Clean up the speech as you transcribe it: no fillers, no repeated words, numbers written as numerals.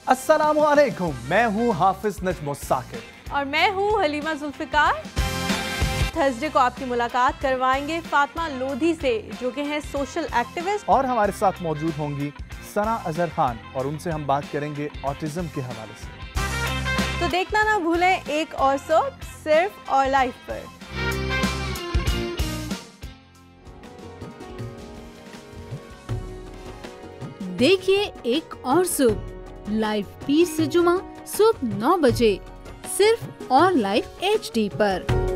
अस्सलामु अलैकुम, मैं हूँ हाफिज नजमो साकिब और मैं हूँ हलीमा जुल्फिकार। थर्सडे को आपकी मुलाकात करवाएंगे फातिमा लोधी से, जो कि हैं सोशल एक्टिविस्ट, और हमारे साथ मौजूद होंगी सना अजहर खान और उनसे हम बात करेंगे ऑटिज्म के हवाले से। तो देखना ना भूलें एक और सोप सिर्फ और लाइफ पर। देखिए एक और सुप लाइव पीर से जुमा सुबह 9 बजे सिर्फ और लाइव HD पर।